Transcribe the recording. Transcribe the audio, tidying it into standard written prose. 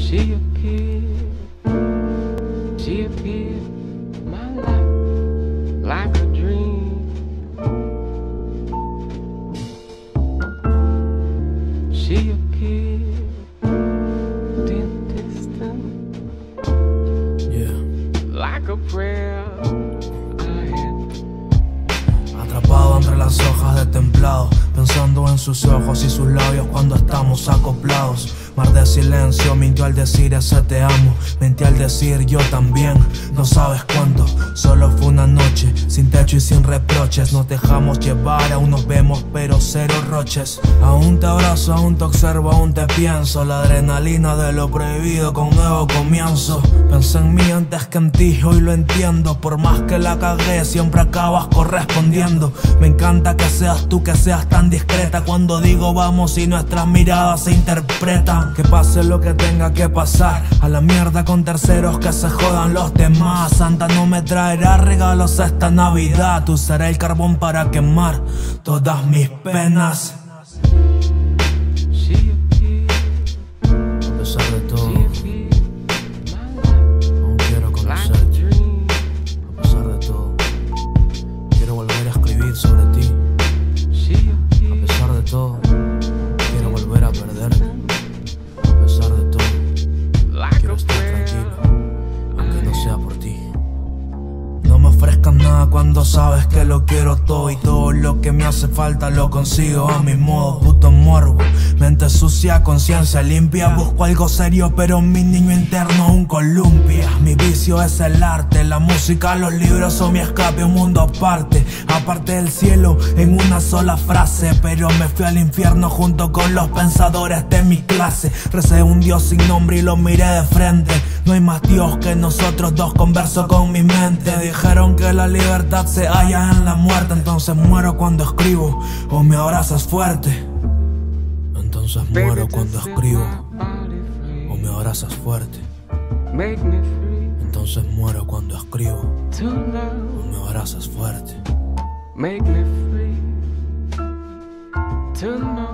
She appeared in my life like a dream. She appeared in distant, like a prayer I had. Atrapado entre las hojas de templado, pensando en sus ojos y sus labios cuando estamos acoplados. Mar de silencio, mintió al decir ese te amo, mentí al decir yo también. No sabes cuánto, solo fue una noche, sin techo y sin reproches. Nos dejamos llevar, aún nos vemos pero cero roches. Aún te abrazo, aún te observo, aún te pienso. La adrenalina de lo prohibido con nuevo comienzo. Pensé en mí antes que en ti, hoy lo entiendo. Por más que la cagué, siempre acabas correspondiendo. Me encanta que seas tú, que seas tan discreta cuando digo vamos y nuestras miradas se interpretan. Que pase lo que tenga que pasar, a la mierda con terceros, que se jodan los demás. Santa no me traerá regalos esta Navidad. Tú serás el carbón para quemar todas mis penas. A pesar de todo, aún quiero conocerte. A pesar de todo, quiero volver a escribir sobre ti. A pesar de todo, quiero volver a perderte. A pesar de todo, quiero estar tranquilo, aunque no sea por ti. No me ofrezcas nada cuando sabes que lo quiero todo. Y todo lo que me hace falta lo consigo a mi modo. Puto morbo, mente sucia, conciencia limpia. Busco algo serio pero mi niño interno un columpia. Mi vicio es el arte, la música, los libros son mi escape, un mundo aparte. Aparte del cielo en una sola frase. Pero me fui al infierno junto con los pensadores de mi clase. Recé un Dios sin nombre y lo miré de frente. No hay más Dios que nosotros dos, converso con mi mente. Dijeron que la libertad se halla en la muerte. Entonces muero cuando escribo o me abrazas fuerte. Entonces muero cuando escribo o me abrazas fuerte. Entonces muero cuando escribo o me abrazas fuerte. Make me free to know.